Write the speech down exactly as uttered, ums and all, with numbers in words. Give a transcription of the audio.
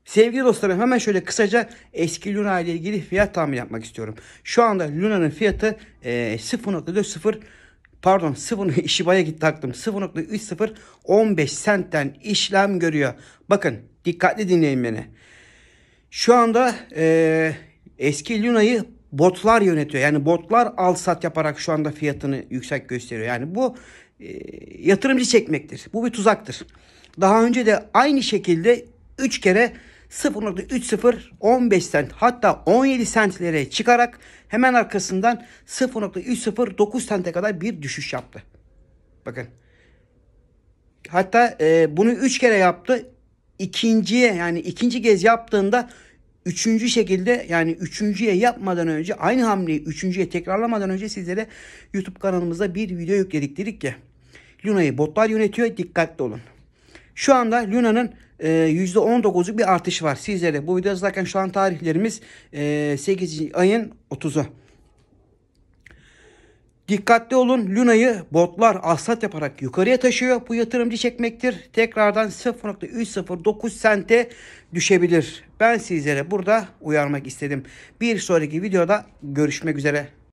Sevgili dostlarım, hemen şöyle kısaca eski Luna ile ilgili fiyat tahmini yapmak istiyorum. Şu anda Luna'nın fiyatı e, sıfır nokta dört sıfır pardon sıfır Shiba'ya gitti aklım. sıfır nokta üç sıfır on beş sentten işlem görüyor. Bakın dikkatli dinleyin beni. Şu anda e, eski Luna'yı botlar yönetiyor. Yani botlar al sat yaparak şu anda fiyatını yüksek gösteriyor. Yani bu e, yatırımcı çekmektir. Bu bir tuzaktır. Daha önce de aynı şekilde üç kere sıfır nokta üç sıfır on beş sent hatta on yedi sentlere çıkarak hemen arkasından sıfır nokta üç sıfır dokuz sente kadar bir düşüş yaptı. Bakın. Hatta e, bunu üç kere yaptı. İkinciye yani ikinci kez yaptığında üçüncü şekilde yani üçüncüye yapmadan önce aynı hamleyi üçüncüye tekrarlamadan önce sizlere YouTube kanalımızda bir video yükledik, dedik ki Luna'yı botlar yönetiyor, dikkatli olun. Şu anda Luna'nın e, yüzde on dokuzluk bir artışı var. Sizlere bu videoda zaten şu an tarihlerimiz e, sekizinci ayın otuzu. Dikkatli olun, Luna'yı botlar alsat yaparak yukarıya taşıyor. Bu yatırımcı çekmektir. Tekrardan sıfır nokta üç sıfır dokuz sente düşebilir. Ben sizlere burada uyarmak istedim. Bir sonraki videoda görüşmek üzere.